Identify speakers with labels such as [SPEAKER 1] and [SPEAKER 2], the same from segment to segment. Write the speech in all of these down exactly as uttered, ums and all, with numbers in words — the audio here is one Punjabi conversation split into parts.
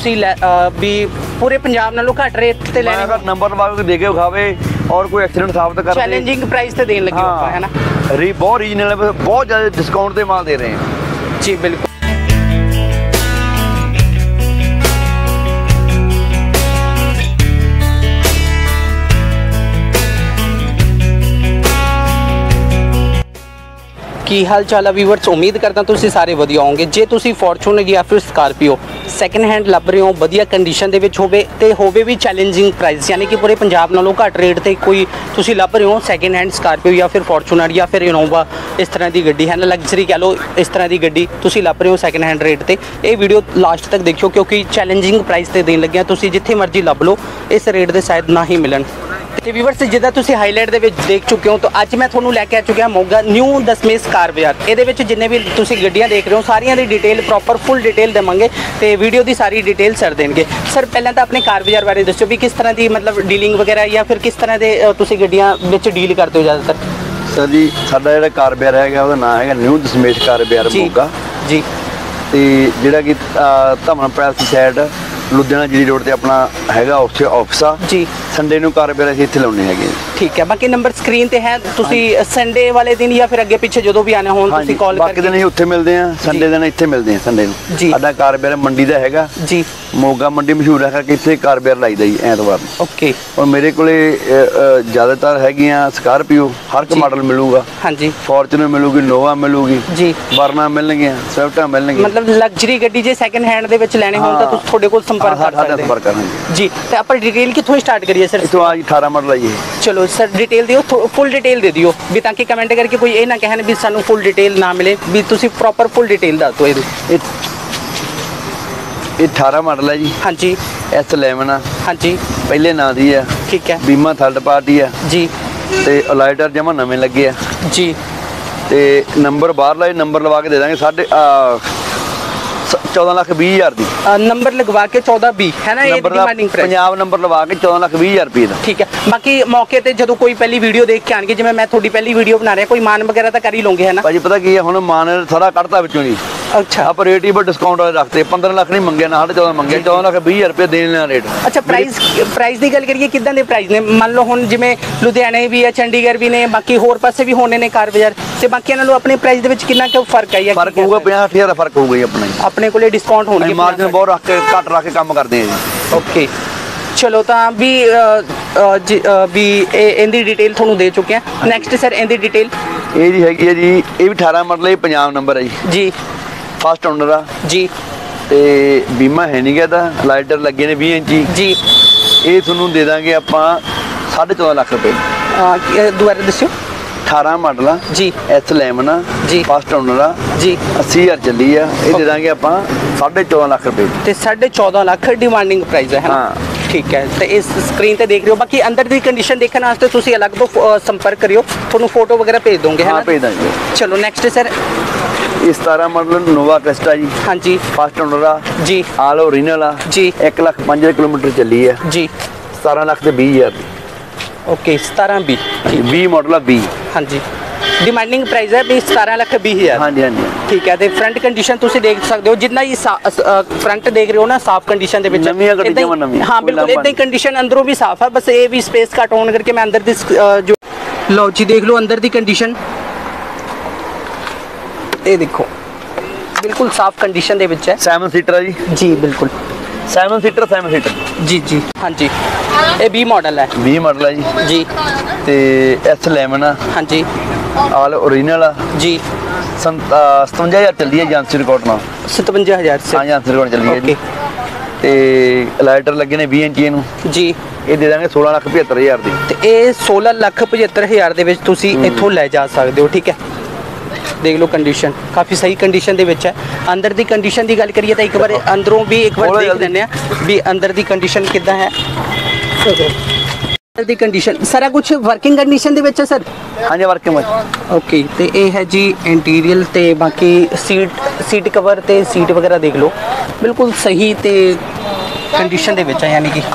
[SPEAKER 1] ਤੁਸੀਂ ਵੀ ਪੂਰੇ ਪੰਜਾਬ ਨਾਲੋਂ ਘੱਟ ਰੇਟ ਤੇ ਲੈਣੇ ਹੋ।
[SPEAKER 2] ਨੰਬਰ ਲਵਾ ਕੇ ਦੇ ਕੇ ਖਾਵੇ ਔਰ ਕੋਈ ਐਕਸੀਡੈਂਟ ਸਾਬਤ ਕਰ ਦੇ।
[SPEAKER 1] ਚੈਲੰਜਿੰਗ ਪ੍ਰਾਈਸ ਤੇ ਦੇਣ ਲੱਗੇ ਆਪਾਂ ਹੈ ਨਾ।
[SPEAKER 2] ਰੀ ਬਹੁਤ ਰੀਜਨਲ ਬਹੁਤ ਜ਼ਿਆਦਾ ਡਿਸਕਾਊਂਟ ਤੇ ਮਾਲ ਦੇ ਰਹੇ ਹਾਂ
[SPEAKER 1] ਜੀ ਬਿਲਕੁਲ। ਕੀ ਹਾਲ ਚਾਲ ਹੈ ਵੀਵਰਸ, ਉਮੀਦ ਕਰਦਾ ਤੁਸੀਂ ਸਾਰੇ ਵਧੀਆ ਹੋਵੋਗੇ। ਜੇ ਤੁਸੀਂ ਫੋਰਚੂਨਰ ਜਾਂ ਫਿਰ ਸਕਾਰਪੀਓ ਸੈਕਿੰਡ ਹੈਂਡ ਲੱਭ ਰਹੇ ਹੋ, ਵਧੀਆ ਕੰਡੀਸ਼ਨ ਦੇ ਵਿੱਚ ਹੋਵੇ ਤੇ ਹੋਵੇ ਵੀ ਚੈਲੰਜਿੰਗ ਪ੍ਰਾਈਸ, ਯਾਨੀ ਕਿ ਪੂਰੇ ਪੰਜਾਬ ਨਾਲੋਂ ਘੱਟ ਰੇਟ ਤੇ ਕੋਈ ਤੁਸੀਂ ਲੱਭ ਰਹੇ ਹੋ ਸੈਕਿੰਡ ਹੈਂਡ ਸਕਾਰਪੀਓ ਜਾਂ ਫਿਰ ਫੋਰਚੂਨਰ ਜਾਂ ਫਿਰ ਇਨੋਵਾ, ਇਸ ਤਰ੍ਹਾਂ ਦੀ ਗੱਡੀ ਹੈ ਨਾ, ਲਗਜ਼ਰੀ ਕਹਿ ਲਓ, ਇਸ ਤਰ੍ਹਾਂ ਦੀ ਗੱਡੀ ਤੁਸੀਂ ਲੱਭ ਰਹੇ ਹੋ ਸੈਕਿੰਡ ਹੈਂਡ ਰੇਟ ਤੇ, ਇਹ ਵੀਡੀਓ ਲਾਸਟ ਤੱਕ ਦੇਖਿਓ ਕਿਉਂਕਿ ਚੈਲੰਜਿੰਗ ਪ੍ਰਾਈਸ ਤੇ ਦੇਣ ਲੱਗਿਆ। ਤੁਸੀਂ ਜਿੱਥੇ ਮਰਜ਼ੀ ਲੱਭ ਲਓ, ਇਸ ਰੇਟ ਦੇ ਸ਼ਾਇਦ ਨਾ ਹੀ ਮਿਲਣ। ਤੇ ਵੀਵਰਸ ਜਿੱਦਾਂ ਤੁਸੀਂ ਹਾਈਲਾਈਟ ਦੇ ਵਿੱਚ ਦੇਖ ਚੁੱਕੇ ਹੋ, ਤਾਂ ਅੱਜ ਮੈਂ ਤੁਹਾਨੂੰ ਲੈ ਕੇ ਆ ਚੁੱਕਿਆ ਮੋਗਾ ਨਿਊ ਦਸਵੇਂ ਕਾਰ ਬਾਜ਼ਾਰ। ਇਹਦੇ ਵਿੱਚ ਜਿੰਨੇ ਵੀ ਤੁਸੀਂ ਗੱਡੀਆਂ ਦੇਖ ਰਹੇ ਹੋ ਸਾਰੀਆਂ ਦੀ ਡਿਟੇਲ ਪ੍ਰੋਪਰ ਫੁੱਲ ਡਿਟੇਲ ਦੇਵਾਂਗੇ ਤੇ ਵੀਡੀਓ ਦੀ ਸਾਰੀ ਡਿਟੇਲ ਸਰ ਦੇਣਗੇ। ਸਰ ਪਹਿਲਾਂ ਤਾਂ ਆਪਣੇ ਕਾਰ ਬਾਜ਼ਾਰ ਬਾਰੇ ਦੱਸੋ ਵੀ ਕਿਸ ਤਰ੍ਹਾਂ ਦੀ ਮਤਲਬ ਡੀਲਿੰਗ ਵਗੈਰਾ ਜਾਂ ਫਿਰ ਕਿਸ ਤਰ੍ਹਾਂ ਦੇ ਤੁਸੀਂ ਗੱਡੀਆਂ ਵਿੱਚ ਡੀਲ ਕਰਦੇ ਹੋ ਜ਼ਿਆਦਾਤਰ?
[SPEAKER 2] ਸਰ ਜੀ ਸਾਡਾ ਜਿਹੜਾ ਕਾਰ ਬਾਜ਼ਾਰ ਹੈਗਾ ਉਹਦਾ ਨਾਮ ਹੈਗਾ ਨਿਊ ਦਸਮੇਸ਼ ਕਾਰ ਬਾਜ਼ਾਰ ਮੋਗਾ
[SPEAKER 1] ਜੀ।
[SPEAKER 2] ਤੇ ਜਿਹੜਾ ਕਿ ਧਮਨ ਪੈਲਸ ਸਾਈਡ ਲੁਧਿਆਣਾ ਜੀ ਰੋਡ ਤੇ ਆਪਣਾ ਹੈਗਾ ਉੱਥੇ ਆਫਿਸ ਆ ਜੀ। ਸੰਡੇ ਨੂੰ ਕਾਰ ਬਾਜ਼ਾਰ ਅਸੀਂ ਇੱਥੇ ਲਾਉਣੇ ਹੈਗੇ। ਠੀਕ
[SPEAKER 1] ਹੈ, ਬਾਕੀ ਨੰਬਰ ਸਕਰੀਨ ਤੇ ਹੈ, ਤੁਸੀਂ ਸੰਡੇ ਵਾਲੇ ਦਿਨ ਜਾਂ ਫਿਰ ਅੱਗੇ ਪਿੱਛੇ ਜਦੋਂ ਵੀ ਆਣਾ ਹੋਣ ਤੁਸੀਂ ਕਾਲ ਕਰਕੇ।
[SPEAKER 2] ਬਾਕੀ ਦਿਨ ਅਸੀਂ ਉੱਥੇ ਮਿਲਦੇ ਆ, ਸੰਡੇ ਦਿਨ ਇੱਥੇ ਮਿਲਦੇ ਆ ਸੰਡੇ ਨੂੰ। ਸਾਡਾ ਕਾਰ ਬਾਜ਼ਾਰ ਮੰਡੀ ਦਾ ਹੈਗਾ ਜੀ, ਮੋਗਾ ਮੰਡੀ ਮਸ਼ਹੂਰ ਹੈ ਕਿ ਇੱਥੇ ਕਾਰ ਬਾਜ਼ਾਰ ਲਾਈਦਾ ਜੀ ਐਤਵਾਰ ਨੂੰ। ਓਕੇ। ਔਰ ਮੇਰੇ ਕੋਲੇ ਜ਼ਿਆਦਾਤਰ ਹੈਗੀਆਂ ਸਕਾਰਪੀਓ, ਹਰ ਇੱਕ ਮਾਡਲ ਮਿਲੂਗਾ। ਹਾਂਜੀ, ਫੋਰਚੂਨਰ ਮਿਲੂਗੀ, ਨੋਵਾ ਮਿਲੂਗੀ ਜੀ, ਵਰਨਾ ਮਿਲਣਗੀਆਂ, ਸਵਿਫਟਾਂ ਮਿਲਣਗੀਆਂ। ਮਤਲਬ
[SPEAKER 1] ਲਗਜ਼ਰੀ ਗੱਡੀ ਜੇ ਸੈਕਿੰਡ ਹੈਂਡ ਦੇ ਵਿੱਚ ਲੈਣੇ ਹੋਣ ਤਾਂ ਤੁਸੀਂ ਤੁਹਾਡੇ ਕੋਲ ਸੰਪਰਕ ਕਰ ਸਕਦੇ ਹੋ ਜੀ। ਤੇ ਆਪਾਂ ਡਿਟੇਲ ਕਿੱਥੋਂ ਸਟਾਰਟ ਕਰੀਏ ਸਰ?
[SPEAKER 2] ਇਥੋਂ ਆ ਅਠਾਰਾਂ ਮਾਡਲ ਆਈਏ।
[SPEAKER 1] ਚਲੋ ਸਰ ਡਿਟੇਲ ਦਿਓ, ਫੁੱਲ ਡਿਟੇਲ ਦੇ ਦਿਓ ਵੀ ਤਾਂ ਕਿ ਕਮੈਂਟ ਕਰਕੇ ਕੋਈ ਇਹ ਨਾ ਕਹਿਣ ਵੀ ਸਾਨੂੰ ਫੁੱਲ ਡਿਟੇਲ ਨਾ ਮਿਲੇ, ਵੀ ਤੁਸੀਂ ਪ੍ਰੋਪਰ ਫੁੱਲ ਡਿਟੇਲ ਦੱਸ ਦਿਓ ਇਹਦੀ।
[SPEAKER 2] ਇਹ ਅਠਾਰਾਂ ਮਾਡਲ ਹੈ ਜੀ। ਹਾਂਜੀ। ਐਸ ਇਲੈਵਨ ਆ। ਹਾਂਜੀ। ਪਹਿਲੇ ਨਾਂ ਦੀ ਆ। ਠੀਕ ਹੈ। ਬੀਮਾ ਥਰਡ ਪਾਰਟੀ ਆ ਜੀ। ਤੇ ਅਲਾਈਟਰ ਜਮਾ ਨਵੇਂ ਲੱਗੇ ਆ ਜੀ। ਤੇ ਨੰਬਰ ਬਾਹਰਲਾ ਨੰਬਰ ਲਵਾ ਕੇ ਦੇ ਦਾਂਗੇ ਸਾਢੇ चौदह लाख बीस हजार दी
[SPEAKER 1] नंबर लगवा के चौदह भी है ना, ये डिमांडिंग प्राइस
[SPEAKER 2] पंजाब नंबर लवा के चौदह लाख बीस हजार रुपए दा।
[SPEAKER 1] ठीक है, बाकी मौके ते जदों कोई पहली वीडियो देख के आएंगे, जिवें मैं थोड़ी पहली वीडियो बना रहा कोई मान वगैरह तो कर ही लोगे है ना
[SPEAKER 2] भाजी? पता की है हुण मान सारा कटता विचों जी। अच्छा। आप रेट ही डिस्काउंट वाले रखते पंद्रह लाख नहीं मंगे ना, साढ़े चौदह मंगे, चौदह लाख बीस हजार रुपए देने रेट। अच्छा, प्राइस प्राइस की गल करिए किदां दे प्राइस ने? मान लो हुण जिवें लुधियाने भी है, चंडीगढ़ भी ने, बाकी होर पासे भी होने ने कार बाजार, ते बाकी नालों अपने प्राइस दे विच कितना क फर्क है? फर्क होगा पचास साठ हजार फर्क होगा जी अपने अपने कोले डिस्काउंट होणगे, मार्जिन बहुत रख के घट रख के काम करते हैं जी। ओके चलो तो भी भी इनकी डिटेल थोनू दे चुके हैं। नैक्सट सर इनकी डिटेल ये जी हैगी है जी, ये भी अठारह मॉडल है, पंजाब नंबर है जी जी, फस्ट ओनर आ जी। ते बीमा है नहीं कहता, लाइटर लगे ने बीस इंची जी। ये थोनू दे देंगे आपां साढ़े चौदह लाख रुपए। दोबारा दस्यो। अठारह मॉडल आ जी, एस इलेवन आ जी, फस्ट ओनर आ जी, अस्सी हजार चली आ, ये दे देंगे आपां साढ़े चौदह लाख रुपए। ते साढ़े चौदह लाख डिमांडिंग प्राइस है ना? ठीक है, तो इस स्क्रीन पे देख रहे हो। बाकी अंदर की कंडीशन देखने वास्ते तुसी अलग तो संपर्क करियो, थोनू फोटो वगैरह भेज दोगे है ना? भेज देंगे। चलो नेक्स्ट सर इस सतारह मॉडल नोवा क्रिस्टा जी। हाँ जी, फस्ट ओनर आ जी, आल ओरिजिनल आ जी, एक लाख पाँच हजार किलोमीटर चली है जी, सतारह लाख ते बीस हजार। ओके, सतारह बी बी मॉडल आ बी। हाँ जी, डिमांडिंग प्राइस है भी सतारह लाख बीस हजार। हाँ जी हाँ जी, ठीक है। तो फ्रंट कंडीशन तुसी देख सकते हो, जितना ही फ्रंट देख रहे हो ना साफ कंडीशन दे विच, हाँ बिल्कुल इतना ही कंडीशन अंदरों भी साफ है, बस ये भी स्पेस घट होने करके मैं अंदर दी जो लो जी देख लो अंदर दी कंडीशन, ये देखो बिल्कुल साफ कंडीशन दे विच है। सेवन सीटर है जी जी, बिल्कुल सेवन सीटर सेवन सीटर जी जी। हाँ जी, ये बी मॉडल है, बी मॉडल है जी जी। ते एस इलेवन आ हाँ जी, आल ओरिजिनल आ जी, सतवंजा हजार चली है एजेंसी रिकॉर्ड ना, सतवंजा हजार से हाँ एजेंसी रिकॉर्ड चली है जी। ते लाइटर लगे ने बीस इंची नू जी, ये दे देंगे सोलह लाख पचहत्तर हजार दी। ते ये सोलह लाख पचहत्तर हजार दे विच तुसी इत्थों ले जा सकते हो। ठीक है, देख लो कंडीशन काफ़ी सही कंडीशन दे विच है। अंदर दी कंडीशन दी गल करिए तो एक बार अंदरों भी एक बार देख लैंदे आ भी अंदर दी कंडीशन किद्दां है। दी कंडीशन सारा कुछ वर्किंग कंडीशन दे विच है सर? हाँ जी वर्किंग में। ओके, तो ये है जी इंटीरियर ते बाकी सीट सीट कवर ते सीट वगैरह देख लो बिल्कुल सही ते कंडीशन दे विच है। यानी कि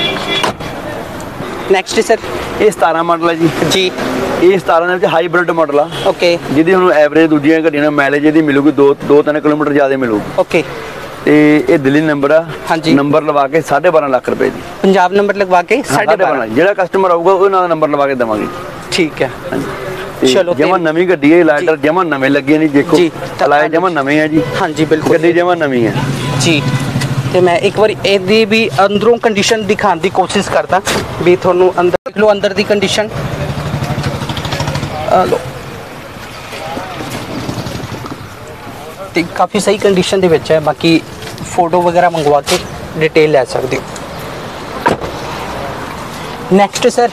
[SPEAKER 2] नेक्स्ट सर ये सतारह मॉडल है जी जी, ये सतारह के हाईब्रिड मॉडल आ। ओके, जिहदी हुण एवरेज दूजियां गड्डियां नाल माइलेज इहदी मिलूगी दो दो तीन किलोमीटर ज़्यादा मिलूगी। ओके, ਤੇ ਇਹ ਦਿੱਲੀ ਨੰਬਰ ਆ।
[SPEAKER 1] ਹਾਂਜੀ
[SPEAKER 2] ਨੰਬਰ ਲਵਾ ਕੇ ਸਾਢੇ ਬਾਰਾਂ ਲੱਖ ਰੁਪਏ ਦੀ।
[SPEAKER 1] ਪੰਜਾਬ ਨੰਬਰ ਲਗਵਾ ਕੇ ਸਾਢੇ ਬਾਰਾਂ
[SPEAKER 2] ਜਿਹੜਾ ਕਸਟਮਰ ਆਊਗਾ ਉਹਨਾਂ ਦਾ ਨੰਬਰ ਲਵਾ ਕੇ ਦੇਵਾਂਗੇ।
[SPEAKER 1] ਠੀਕ ਹੈ ਚਲੋ
[SPEAKER 2] ਜਮਾ ਨਵੀਂ ਗੱਡੀ ਹੈ ਲਾਈਟਰ ਜਮਾ ਨਵੇਂ ਲੱਗੇ ਨਹੀਂ ਦੇਖੋ ਲਾਏ ਜਮਾ ਨਵੇਂ ਆ ਜੀ। ਹਾਂਜੀ ਬਿਲਕੁਲ ਗੱਡੀ ਜਮਾ ਨਵੀਂ ਹੈ ਜੀ।
[SPEAKER 1] ਤੇ ਮੈਂ ਇੱਕ ਵਾਰ ਇਹਦੀ ਵੀ ਅੰਦਰੋਂ ਕੰਡੀਸ਼ਨ ਦਿਖਾਉਣ ਦੀ ਕੋਸ਼ਿਸ਼ ਕਰਦਾ ਵੀ ਤੁਹਾਨੂੰ ਅੰਦਰ ਦੇਖ ਲਓ ਅੰਦਰ ਦੀ ਕੰਡੀਸ਼ਨ ਆ ਲੋ ਤੇ ਕਾਫੀ ਸਹੀ ਕੰਡੀਸ਼ਨ ਦੇ ਵਿੱਚ ਹੈ। ਬਾਕੀ ਫੋਟੋ ਵਗੈਰਾ ਮੰਗਵਾ ਕੇ ਡਿਟੇਲ ਲੈ ਸਕਦੇ ਹੋ। ਨੈਕਸਟ ਸਰ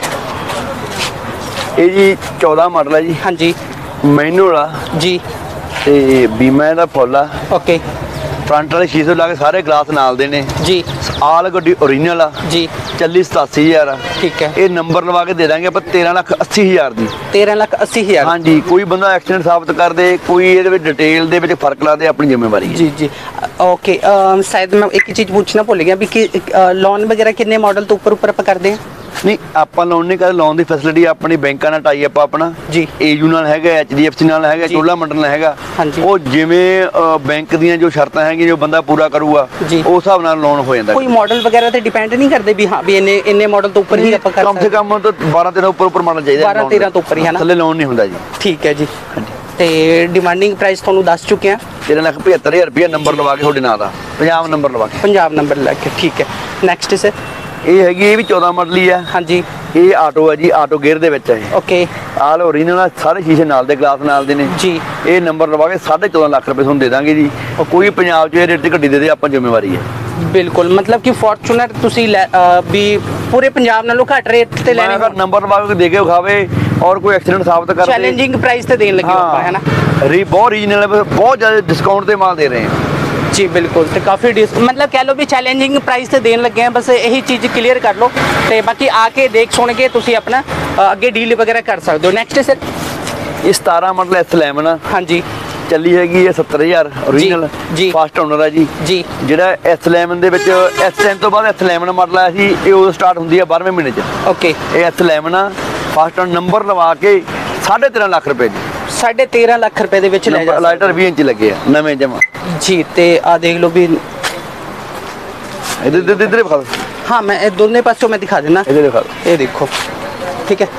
[SPEAKER 2] ਇਹ ਜੀ ਚੌਦਾਂ ਮਾਡਲ ਹੈ ਜੀ।
[SPEAKER 1] ਹਾਂਜੀ
[SPEAKER 2] ਮੈਨੂਅਲ ਆ ਜੀ ਤੇ ਬੀਮਾ ਦਾ ਫੁੱਲ ਆ। ਓਕੇ ਫਰੰਟ ਵਾਲੇ ਸ਼ੀਸ਼ੇ ਲਾ ਕੇ ਸਾਰੇ ਗਲਾਸ ਨਾਲ ਦੇ ਨੇ ਜੀ। ਆਲ ਗੱਡੀ ਓਰੀਜਨਲ ਆ ਜੀ। ਚੱਲੀ ਸਤਾਸੀ ਹਜ਼ਾਰ ਆ। ਠੀਕ ਹੈ ਇਹ ਨੰਬਰ ਲਵਾ ਕੇ ਦੇ ਦਾਂਗੇ ਆਪਾਂ ਤੇਰਾਂ ਲੱਖ ਅੱਸੀ ਹਜ਼ਾਰ ਦੀ। ਤੇਰਾਂ ਲੱਖ ਅੱਸੀ ਹਜ਼ਾਰ ਹਾਂਜੀ। ਕੋਈ ਬੰਦਾ ਐਕਸੀਡੈਂਟ ਸਾਬਤ ਕਰ ਦੇ ਕੋਈ ਇਹਦੇ ਵਿੱਚ ਡਿਟੇਲ ਦੇ ਵਿੱਚ ਫਰਕ ਲਾ ਦੇ ਆਪਣੀ ਜ਼ਿੰਮੇਵਾਰੀ ਹੈ ਜੀ ਜੀ। ਓਕੇ ਸ਼ਾਇਦ ਮੈਂ ਇੱਕ ਚੀਜ਼ ਪੁੱਛਣਾ ਭੁੱਲ ਗਿਆ ਵੀ ਕਿ ਲੋਨ ਵਗੈਰਾ ਕਿੰਨੇ ਮਾਡਲ ਤੋਂ ਉੱਪਰ ਉੱਪਰ ਆਪਾਂ ਕਰਦੇ ਹਾਂ? ਨਹੀਂ ਆਪਾਂ ਲੋਨ ਨਹੀਂ ਕਰਦੇ। ਲੋਨ ਦੀ ਫੈਸਿਲਿਟੀ ਆਪਣੀ ਬੈਂਕਾਂ ਨਾਲ ਟਾਈ ਅਪ ਆਪਣਾ ਜੀ। ਏਯੂ ਨਾਲ ਹੈਗਾ ਐਚ ਡੀ ਐਫ ਸੀ ਨਾਲ ਹੈਗਾ ਚੋਲਾ ਮੰਡਲ ਨਾਲ ਹੈਗਾ। ਉਹ ਜਿਵੇਂ ਬੈਂਕ ਦੀਆਂ ਜੋ ਸ਼ਰਤਾਂ ਹੈਗੀਆਂ ਜੋ ਬੰਦਾ ਪੂਰਾ ਕਰੂਗਾ ਉਸ ਹਿਸਾਬ ਨਾਲ ਲੋਨ ਹੋ ਜਾਂਦਾ। ਕੋਈ ਮਾਡਲ ਵਗੈਰਾ ਤੇ ਡਿਪੈਂਡ ਨਹੀਂ ਕਰਦੇ ਵੀ ਹਾਂ ਵੀ ਇੰਨੇ ਇੰਨੇ ਮਾਡਲ ਤੋਂ ਉੱਪਰ ਹੀ ਆਪਾਂ ਕਰ ਸਕਦੇ? ਕਮ ਸੇ ਕਮ ਤਾਂ ਬਾਰਾਂ ਤੇਰਾਂ ਉੱਪਰ ਉੱਪਰ ਮਾਡਲ ਚਾਹੀਦਾ। ਬਾਰਾਂ ਤੇਰਾਂ ਤੋਂ ਉੱਪਰ ਹੀ ਹੈ ਨਾ ਥੱਲੇ ਲੋਨ ਨਹੀਂ ਹੁੰਦਾ ਜੀ। ਠੀਕ ਹੈ ਜੀ। ਤੇ ਡਿਮਾਂਡਿੰਗ ਪ੍ਰਾਈਸ ਤੁਹਾਨੂੰ ਦੱਸ ਚੁੱਕੇ ਆ ਤੇਰਾਂ ਲੱਖ ਪਝੱਤਰ ਹਜ਼ਾਰ ਰੁਪਇਆ ਨੰਬਰ ਲਵਾ ਕੇ ਤੁਹਾਡੇ ਨਾਂ ਦਾ ਪੰਜਾਬ ਨੰਬਰ ਲਵਾ ਕੇ ਪੰਜਾਬ ਨੰਬਰ ਲੈ ਕੇ। ਠੀਕ ਹੈ ਨੈਕਸਟ ਸਰ ਇਹ ਹੈਗੀ ਇਹ ਵੀ ਚੌਦਾਂ ਮਾਡਲ ਹੀ ਆ। ਹਾਂਜੀ ਇਹ ਆਟੋ ਹੈ ਜੀ। ਆਟੋ ਗੇਅਰ ਦੇ ਵਿੱਚ ਹੈ। ਓਕੇ ਆਲ ਓਰੀਜਨਲ ਸਾਰੇ ਸ਼ੀਸ਼ੇ ਨਾਲ ਦੇ ਗਲਾਸ ਨਾਲ ਦੇ ਨੇ ਜੀ। ਇਹ ਨੰਬਰ ਲਵਾ ਕੇ ਸਾਢੇ ਚੌਦਾਂ ਲੱਖ ਰੁਪਏ ਤੁਹਾਨੂੰ ਦੇ ਦਾਂਗੇ ਜੀ। ਕੋਈ ਪੰਜਾਬ 'ਚ ਇਹ ਰੇਟ 'ਤੇ ਗੱਡੀ ਦੇ ਦੇ ਆਪਾਂ ਜ਼ਿੰਮੇਵਾਰੀ ਹੈ। ਬਿਲਕੁਲ ਮਤਲਬ ਕਿ ਫੋਰਚੂਨਰ ਤੁਸੀਂ ਵੀ ਪੂਰੇ ਪੰਜਾਬ ਨਾਲੋਂ ਘੱਟ ਰੇਟ ਤੇ ਲੈਣੇ ਅਗਰ ਨੰਬਰ ਲਵਾ ਕੇ ਦੇ ਕੇ ਵਿਖਾਵੇ ਔਰ ਕੋਈ ਐਕਸੀਡੈਂਟ ਸਾਬਤ ਕਰਦੇ ਚੈਲੰਜਿੰਗ ਪ੍ਰਾਈਸ ਤੇ ਦੇਣ ਲੱਗੇ ਆਪਾਂ ਹੈ ਨਾ। ਰੀ ਬਹੁਤ ਰੀਜਨਲ ਬਹੁਤ ਜ਼ਿਆਦਾ ਡਿਸਕਾਊਂਟ ਤੇ ਮਾਲ ਦੇ ਰਹੇ ਹਾਂ ਜੀ। ਬਿਲਕੁਲ ਤੇ ਕਾਫੀ मतलब कह लो भी चैलेंजिंग प्राइस ਤੇ ਦੇਣ ਲੱਗੇ ਆ। ਬਸ ਇਹੀ ਚੀਜ਼ ਕਲੀਅਰ ਕਰ ਲਓ ਤੇ ਬਾਕੀ ਆ ਕੇ ਦੇਖ ਸੁਣ ਕੇ ਤੁਸੀਂ ਆਪਣਾ ਅੱਗੇ ਡੀਲ ਵਗੈਰਾ ਕਰ ਸਕਦੇ ਹੋ। ਨੈਕਸਟ ਸਰ ਇਹ ਸਤਾਰਾਂ ਮਾਡਲ ਐਸ ਇਲੈਵਨ ਆ। ਹਾਂਜੀ ਚੱਲੀ ਹੈਗੀ ਹੈ ਸੱਤਰ ਹਜ਼ਾਰ ਓਰੀਜਨਲ ਜੀ। ਫਾਸਟ ਓਨਰ ਆ ਜੀ ਜੀ। ਜਿਹੜਾ ਐਸ ਇਲੈਵਨ ਦੇ ਵਿੱਚ ਐਸ ਟੈਨ ਤੋਂ ਬਾਅਦ ਐਸ ਇਲੈਵਨ ਮਾਡਲ ਆਇਆ ਸੀ ਇਹ ਉਦੋਂ ਸਟਾਰਟ ਹੁੰਦੀ ਆ ਬਾਰ੍ਹਵੇਂ ਮਹੀਨੇ 'ਚ। ਓਕੇ ਇਹ ਐਸ ਇਲੈਵਨ ਆ ਫਾਸਟ ਓਨਰ ਨੰਬਰ ਲਵਾ ਕੇ ਸਾਢੇ ਤੇਰਾਂ ਲੱਖ ਰੁਪਏ ਦੀ ਸਾਢੇ ਤੇਰਾਂ ਲੱਖ ਰੁਪਏ ਦੇ ਵਿੱਚ ਲੈ ਜਾ ਲਾਈਟਰ ਵੀਹ ਇੰਚ ਲੱਗੇ ਆ ਨਵੇਂ ਜਮਾ ਜੀ। ਤੇ ਆ ਦੇਖ ਲਓ ਵੀ ਇਧਰ ਇਧਰ ਇਧਰ ਦਿਖਾ। ਹਾਂ ਮੈਂ ਇਹ ਦੋਨੇ ਪਾਸੋਂ ਮੈਂ ਦਿਖਾ ਦੇਣਾ। ਇਧਰ ਦਿਖਾ ਇਹ ਦੇਖੋ ਠੀਕ ਹੈ।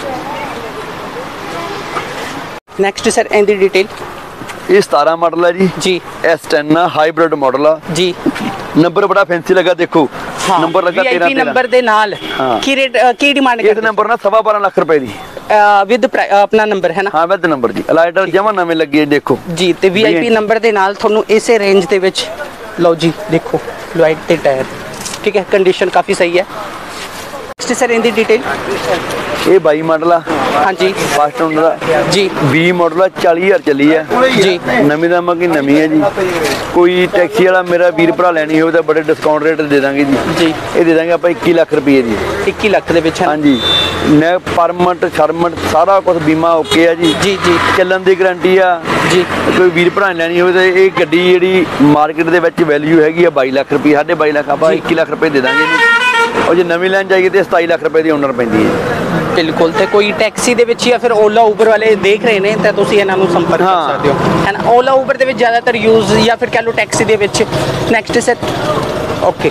[SPEAKER 2] ਨੈਕਸਟ ਸਰ ਇਹਦੀ ਡਿਟੇਲ ਇਹ ਸਤਾਰਾਂ ਮਾਡਲ ਹੈ ਜੀ ਜੀ। ਐਸ ਟੈਨ ਹਾਈਬ੍ਰਿਡ ਮਾਡਲ ਆ ਜੀ। ਨੰਬਰ ਬੜਾ ਫੈਂਸੀ ਲੱਗਾ ਦੇਖੋ ਨੰਬਰ ਲੱਗਾ ਤੇਰਾਂ ਨੰਬਰ ਦੇ ਨਾਲ ਕੀ ਰੇਟ ਕੀ ਡਿਮਾਂਡ ਕਰਦੇ? ਇਸ ਨੰਬਰ ਨਾਲ ਸਵਾ ਬਾਰਾਂ ਲੱਖ ਰੁਪਏ ਦੀ ਵਿਦ ਆਪਣਾ ਨੰਬਰ ਹੈ ਨਾ। ਹਾਂ ਵਿਦ ਨੰਬਰ ਜੀ। ਲਾਈਟਰ ਜਮਾ ਨਵੇਂ ਲੱਗੇ ਦੇਖੋ ਜੀ। ਤੇ ਵੀ ਆਈ ਪੀ ਨੰਬਰ ਦੇ ਨਾਲ ਤੁਹਾਨੂੰ ਇਸੇ ਰੇਂਜ ਦੇ ਵਿੱਚ ਲਓ ਜੀ ਦੇਖੋ ਲਾਈਟ ਤੇ ਟਾਇਰ ਠੀਕ ਹੈ। ਕੰਡੀਸ਼ਨ ਕਾਫੀ ਸਹੀ ਹੈ। ਨੈਕਸਟ ਸਰ ਇਹਦੀ ਡਿਟੇਲ ਇਹ ਬਾਈ ਮਾਡਲ ਆ। ਹਾਂਜੀ ਫਾਸਟ ਓਨਰ ਦਾ ਜੀ। ਵੀਹ ਮਾਡਲ ਆ ਚਾਲੀ ਹਜ਼ਾਰ ਚੱਲੀ ਆ ਜੀ। ਨਵੀਂ ਦਾ ਮੱਕੀ ਨਵੀਂ ਹੈ ਜੀ। ਕੋਈ ਟੈਕਸੀ ਵਾਲਾ ਮੇਰਾ ਵੀਰ ਭਰਾ ਲੈਣੀ ਹੋਵੇ ਤਾਂ ਬੜੇ ਡਿਸਕਾਊਂਟ ਰੇਟ ਦੇ ਦਾਂਗੇ ਜੀ ਜੀ। ਇਹ ਦੇ ਦਾਂਗੇ ਆਪਾਂ ਇੱਕੀ ਲੱਖ ਰੁਪਏ ਦੀ ਇੱਕੀ ਲੱਖ ਦੇ ਵਿੱਚ। ਹਾਂਜੀ ਨੇ ਪਰਮਿਟ ਸ਼ਰਮਿਟ ਸਾਰਾ ਕੁਝ ਬੀਮਾ ਓਕੇ ਆ ਜੀ ਜੀ ਜੀ। ਚੱਲਣ ਦੀ ਗਾਰੰਟੀ ਆ ਜੀ। ਕੋਈ ਵੀਰ ਭਰਾ ਲੈਣੀ ਹੋਵੇ ਤਾਂ ਇਹ ਗੱਡੀ ਜਿਹੜੀ ਮਾਰਕੀਟ ਦੇ ਵਿੱਚ ਵੈਲਿਊ ਹੈਗੀ ਆ ਬਾਈ ਲੱਖ ਰੁਪਏ ਸਾਢੇ ਬਾਈ ਲੱਖ ਆਪਾਂ ਇੱਕੀ ਲੱਖ ਰੁਪਏ ਦੇ ਦਾਂਗੇ ਇਹਨੂੰ। ਉਹ ਜੇ ਨਵੀਂ ਲੈਣ ਜਾਈਏ ਤੇ ਸਤਾਈ ਲੱਖ ਰੁਪਏ ਦੀ ਓਨਰ ਪੈਂਦੀ ਹੈ। ਬਿਲਕੁਲ ਤੇ ਕੋਈ ਟੈਕਸੀ ਦੇ ਵਿੱਚ ਜਾਂ ਫਿਰ ਓਲਾ ਉਬਰ ਵਾਲੇ ਦੇਖ ਰਹੇ ਨੇ ਤਾਂ ਤੁਸੀਂ ਇਹਨਾਂ ਨੂੰ ਸੰਪਰਕ ਕਰ ਸਕਦੇ ਹੋ ਹੈ ਨਾ। ਓਲਾ ਉਬਰ ਦੇ ਵਿੱਚ ਜ਼ਿਆਦਾਤਰ ਯੂਜ਼ ਜਾਂ ਫਿਰ ਕਹ ਲਓ ਟੈਕਸੀ ਦੇ ਵਿੱਚ। ਨੈਕਸਟ ਸਰ ਓਕੇ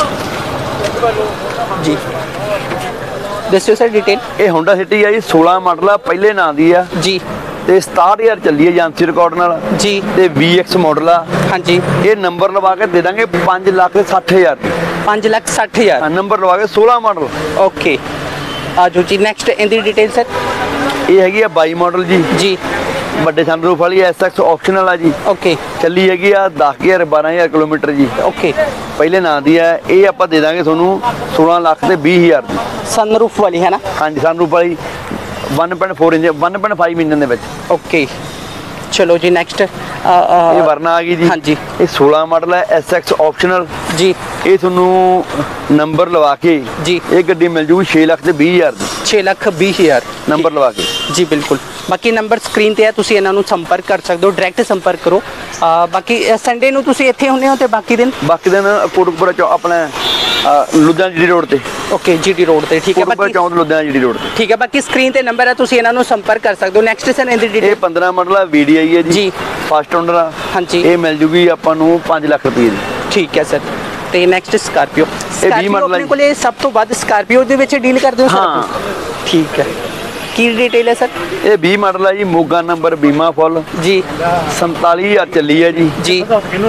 [SPEAKER 2] ਜੀ ਦੱਸਿਓ ਸਰ ਡਿਟੇਲ। ਇਹ ਹੋਂਡਾ ਸਿਟੀ ਆ ਜੀ ਸੋਲਾਂ ਮਾਡਲ ਆ ਪਹਿਲੇ ਨਾਂ ਦੀ ਆ ਜੀ। ਤੇ ਸਤਾਹਠ ਹਜ਼ਾਰ ਚੱਲੀ ਹੈ ਏਜੰਸੀ ਰਿਕਾਰਡ ਨਾਲ ਜੀ। ਤੇ ਵੀ ਐਕਸ ਮਾਡਲ ਆ। ਹਾਂਜੀ ਇਹ ਨੰਬਰ ਲਵਾ ਕੇ ਦੇ ਦਾਂਗੇ ਪੰਜ ਲੱਖ ਸੱਠ ਹਜ਼ਾਰ ਪੰਜ ਲੱਖ ਸੱਠ ਹਜ਼ਾਰ ਨੰਬਰ ਲਵਾ ਕੇ ਸੋਲਾਂ ਮਾਡਲ। ਓਕੇ ਆਜੋ ਜੀ। ਨੈਕਸਟ ਇਹਦੀ ਡਿਟੇਲ ਸਰ ਇਹ ਹੈਗੀ ਆ ਬਾਈ ਮਾਡਲ ਜੀ ਜੀ। ਵੱਡੇ ਸਨਰੂਫ ਵਾਲੀ ਐਸ ਐਕਸ ਆਪਸ਼ਨਲ ਆ ਜੀ। ਓਕੇ ਚੱਲੀ ਹੈਗੀ ਆ ਦਸ ਹਜ਼ਾਰ ਬਾਰਾਂ ਹਜ਼ਾਰ ਕਿਲੋਮੀਟਰ ਜੀ। ਓਕੇ ਪਹਿਲੇ ਨਾਂ ਦੀ ਆ। ਇਹ ਆਪਾਂ ਦੇ ਦਾਂਗੇ ਤੁਹਾਨੂੰ ਸੋਲਾਂ ਲੱਖ ਤੇ ਵੀਹ ਹਜ਼ਾਰ ਦੀ ਸਨਰੂਫ ਵਾਲੀ ਹੈ ਨਾ। ਹਾਂਜੀ ਸਨਰੂਫ ਵਾਲੀ one point four inch one point five inch ਦੇ ਵਿੱਚ। ਓਕੇ ਚਲੋ ਜੀ। ਨੈਕਸਟ ਇਹ ਵਰਨਾ ਆ ਗਈ ਜੀ। ਹਾਂਜੀ ਇਹ ਸੋਲਾਂ ਮਾਡਲ ਹੈ ਐਸ ਐਕਸ ਆਪਸ਼ਨਲ ਜੀ। ਇਹ ਤੁਹਾਨੂੰ ਨੰਬਰ ਲਵਾ ਕੇ ਜੀ ਇਹ ਗੱਡੀ ਮਿਲ ਜੂਗੀ ਛੇ ਲੱਖ ਤੇ ਵੀਹ ਹਜ਼ਾਰ ਦੀ ਛੇ ਲੱਖ ਵੀਹ ਹਜ਼ਾਰ ਨੰਬਰ ਲਵਾ ਕੇ ਜੀ। ਬਿਲਕੁਲ ਬਾਕੀ ਨੰਬਰ ਸਕਰੀਨ ਤੇ ਹੈ ਤੁਸੀਂ ਇਹਨਾਂ ਨੂੰ ਸੰਪਰਕ ਕਰ ਸਕਦੇ ਹੋ ਡਾਇਰੈਕਟ ਸੰਪਰਕ ਕਰੋ। ਬਾਕੀ ਸੰਡੇ ਨੂੰ ਤੁਸੀਂ ਇੱਥੇ ਹੁੰਦੇ ਹੋ ਤੇ ਬਾਕੀ ਦਿਨ ਬਾਕੀ ਦਿਨ ਕੋਟਕਪੁਰਾ ਚੌ ਆਪਣਾ ਲੁਧਿਆਣਾ ਜੀਡੀ ਰੋਡ ਤੇ।
[SPEAKER 1] ਓਕੇ ਜੀਡੀ ਰੋਡ ਤੇ ਠੀਕ ਹੈ
[SPEAKER 2] ਬਾਕੀ ਚੌਂਕ ਲੁਧਿਆਣਾ ਜੀਡੀ ਰੋਡ ਤੇ
[SPEAKER 1] ਠੀਕ ਹੈ। ਬਾਕੀ ਸਕਰੀਨ ਤੇ ਨੰਬਰ ਹੈ, ਤੁਸੀਂ ਇਹਨਾਂ ਨੂੰ ਸੰਪਰਕ ਕਰ ਸਕਦੇ ਹੋ। ਨੈਕਸਟ ਸਰ ਇਹਦੀ ਡਿਟੇਲ।
[SPEAKER 2] ਇਹ ਪੰਦਰਾਂ ਮਾਡਲ ਆ, ਵੀਡੀਆਈ ਹੈ ਜੀ, ਫਸਟ ਓਨਰ ਆ। ਹਾਂਜੀ, ਇਹ ਮਿਲ ਜੂਗੀ ਆਪਾਂ ਨੂੰ ਪੰਜ ਲੱਖ ਰੁਪਏ ਦੀ। ਠੀਕ ਹੈ ਸਰ। ਤੇ ਨੈਕਸਟ ਸਕਾਰਪੀਓ। ਇਹ ਵੀਹ ਮਾਡਲ ਆਪਣੇ ਕੋਲੇ ਸਭ ਤੋਂ ਵੱਧ ਸਕਾਰਪੀਓ ਦੇ ਵਿੱਚ ਡੀਲ ਕਰਦੇ ਹੋ ਸਰ? ਹਾਂ ਠੀਕ ਹੈ। ਕੀ ਡਿਟੇਲ ਹੈ ਸਰ? ਇਹ ਵੀਹ ਮਾਡਲ ਹੈ ਜੀ, ਮੋਗਾ ਨੰਬਰ, ਬੀਮਾ ਫੁੱਲ ਜੀ, ਸੰਤਾਲੀ ਹਜ਼ਾਰ ਚੱਲੀ ਹੈ ਜੀ ਜੀ।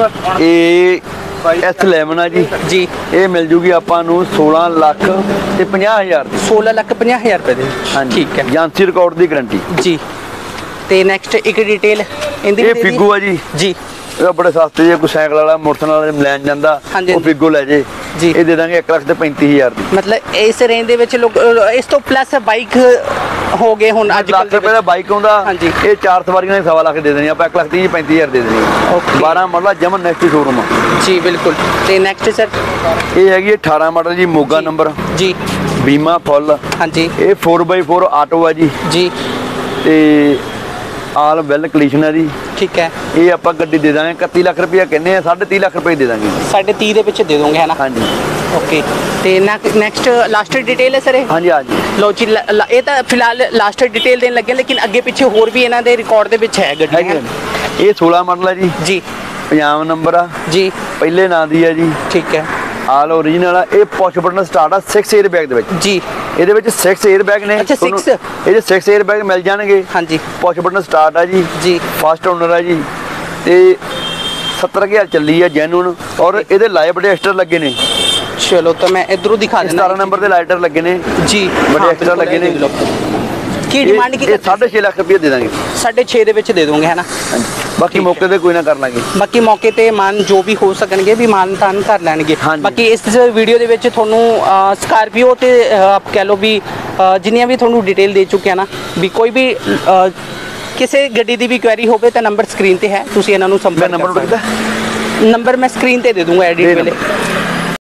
[SPEAKER 2] ਇਹ ਐਸ ਇਲੈਵਨ ਆ ਜੀ ਜੀ। ਇਹ ਮਿਲ ਜੂਗੀ ਆਪਾਂ ਨੂੰ ਸੋਲਾਂ ਲੱਖ ਤੇ ਪੰਜਾਹ ਹਜ਼ਾਰ ਸੋਲਾਂ ਲੱਖ ਪੰਜਾਹ ਹਜ਼ਾਰ ਰੁਪਏ ਦੇ। ਹਾਂਜੀ ਠੀਕ ਹੈ। ਏਜੰਸੀ ਰਿਕਾਰਡ ਦੀ ਗਾਰੰਟੀ ਜੀ। ਤੇ ਨੈਕਸਟ ਇੱਕ ਡਿਟੇਲ ਇਹਦੀ। ਇਹ ਫਿਗੋ ਆ ਜੀ ਜੀ। ਇਹ ਬੜੇ ਸਸਤੇ ਜੇ, ਕੋਈ ਸਾਈਕਲ ਵਾਲਾ ਮੋਟਰਸਾਈਕਲ ਵਾਲਾ ਲੈਣ ਜਾਂਦਾ ਉਹ ਫਿਗੋ ਲੈ ਜੇ ਜੀ। ਇਹ ਦੇ ਦਾਂਗੇ ਇੱਕ ਲੱਖ ਤੇ ਪੈਂਤੀ ਹਜ਼ਾਰ ਦੀ। ਮਤਲਬ ਇਸ ਰੇਂਜ ਦੇ ਵਿੱਚ ਲੋਕ ਇਸ ਤੋਂ ਪਲੱਸ ਬਾਈਕ ਹੋ ਗਏ ਹੁਣ ਅੱਜ ਕੱਲ੍ਹ। ਲੱਖ ਰੁਪਏ ਦਾ ਬਾਈਕ ਆਉਂਦਾ। ਹਾਂਜੀ, ਇਹ ਚਾਰ ਸਵਾਰੀਆਂ ਨੇ ਸਵਾ ਲੱਖ ਦੇ ਦੇਣੀ ਆਪਾਂ, ਇੱਕ ਲੱਖ ਤੀਹ ਪੈਂਤੀ ਹਜ਼ਾਰ ਦੇ ਦੇਣੀ। ਬਾਰਾਂ ਮਾਡਲ ਜਮਨ ਨੈਕਸਟ ਸ਼ੋਰੂਮ ਜੀ ਬਿਲਕੁਲ। ਤੇ ਨੈਕਸਟ ਸਰ ਇਹ ਹੈਗੀ ਅਠਾਰਾਂ ਮਾਡਲ ਜੀ, ਮੋਗਾ ਨੰਬਰ ਜੀ, ਬੀਮਾ ਫੁੱਲ। ਹਾਂਜੀ, ਇਹ ਫੋਰ ਬਾਈ ਫੋਰ ਆਟੋ ਆ ਜੀ ਜੀ। ਤੇ ਆਲ ਵੈਲ ਕੰਡੀਸ਼ਨ ਹੈ ਜੀ। ਠੀਕ ਹੈ। ਇਹ ਆਪਾਂ ਗੱਡੀ ਦੇ ਦਾਂਗੇ ਇਕੱਤੀ ਲੱਖ ਰੁਪਇਆ ਕਹਿੰਦੇ ਆ, ਸਾਢੇ ਤੀਹ ਲੱਖ ਰੁਪਏ ਦੇ ਦਾਂਗੇ। ਸਾਢੇ ਤੀਹ ਦੇ ਵਿੱਚ ਦੇ ਦੋਗੇ ਹੈ ਨਾ? ਹਾਂਜੀ ਓਕੇ। ਤੇ ਨੈਕਸਟ ਲਾਸਟ ਡਿਟੇਲ ਹੈ ਸਰ ਇਹ? ਹਾਂਜੀ ਹਾਂਜੀ। ਲੋ ਜੀ, ਇਹ ਤਾਂ ਫਿਲਹਾਲ ਲਾਸਟ ਡਿਟੇਲ ਦੇਣ ਲੱਗੇ, ਲੇਕਿਨ ਅੱਗੇ ਪਿੱਛੇ ਹੋਰ ਵੀ ਇਹਨਾਂ ਦੇ ਰਿਕਾਰਡ ਦੇ ਵਿੱਚ ਹੈ ਗੱਡੀ। ਇਹ ਸੋਲਾਂ ਮਾਡਲ ਹੈ ਜੀ ਜੀ, ਪੰਜਾਬ ਨੰਬਰ ਆ ਜੀ, ਪਹਿਲੇ ਨਾਂ ਦੀ ਹੈ ਜੀ। ਠੀਕ ਹੈ। ਆਲ ਓਰੀਜਨਲ ਆ। ਇਹ ਪੁਸ਼ ਬਟਨ ਸਟਾਰਟ ਆ ਛੇ 에ਅਰ ਬੈਗ ਦੇ ਵਿੱਚ ਜੀ। ਇਹਦੇ ਵਿੱਚ ਛੇ 에ਅਰ ਬੈਗ ਨੇ। ਅੱਛਾ ਛੇ ਇਹਦੇ ਛੇ 에ਅਰ ਬੈਗ ਮਿਲ ਜਾਣਗੇ। ਹਾਂਜੀ, ਪੁਸ਼ ਬਟਨ ਸਟਾਰਟ ਆ ਜੀ ਜੀ, ਫਸਟ ਓਨਰ ਆ ਜੀ। ਤੇ ਸੱਤਰ ਹਜ਼ਾਰ ਚੱਲੀ ਆ ਜੈਨੂਨ, ਔਰ ਇਹਦੇ ਲਾਈਵ ਬੜੇ ਐਕਸਟਰਾ ਲੱਗੇ ਨੇ। ਚਲੋ ਤਾਂ ਮੈਂ ਇਧਰੋਂ ਦਿਖਾ ਦਿੰਦਾ। ਸਤਾਰਾਂ ਨੰਬਰ ਦੇ ਲਾਈਟਰ ਲੱਗੇ ਨੇ ਜੀ, ਬੜੇ ਐਕਸਟਰਾ ਲੱਗੇ ਨੇ। ਕੀ ਡਿਮਾਂਡ ਕੀ? ਸਾਢੇ ਛੇ ਲੱਖ ਰੁਪਏ ਦੇ ਦਾਂਗੇ। ਸਾਢੇ ਛੇ ਦੇ ਵਿੱਚ ਦੇ ਦੋਗੇ ਹੈ ਨਾ? ਬਾਕੀ ਮੌਕੇ ਤੇ ਕੋਈ ਨਾ ਕਰ ਲਾਂਗੇ। ਬਾਕੀ ਮੌਕੇ ਤੇ ਮਾਨ ਜੋ ਵੀ ਹੋ ਸਕਣਗੇ ਵੀ ਮਾਨ ਤਾਨ ਕਰ ਲੈਣਗੇ। ਬਾਕੀ ਇਸ ਵੀਡੀਓ ਦੇ ਵਿੱਚ ਤੁਹਾਨੂੰ ਸਕਾਰਪੀਓ ਤੇ ਆਪ ਕਹਿ ਲਓ ਵੀ ਜਿੰਨੀਆਂ ਵੀ ਤੁਹਾਨੂੰ ਡਿਟੇਲ ਦੇ ਚੁੱਕਿਆ ਨਾ, ਵੀ ਕੋਈ ਵੀ ਕਿਸੇ ਗੱਡੀ ਦੀ ਵੀ ਕੁਐਰੀ ਹੋਵੇ ਤਾਂ ਨੰਬਰ ਸਕਰੀਨ ਤੇ ਹੈ, ਤੁਸੀਂ ਇਹਨਾਂ ਨੂੰ ਸੰਪਰਕ ਕਰ ਸਕਦੇ ਹੋ। ਨੰਬਰ ਮੈਂ ਸਕਰੀਨ ਤੇ ਦੇ ਦੂੰਗਾ ਐਡਿਟ ਵੇਲੇ।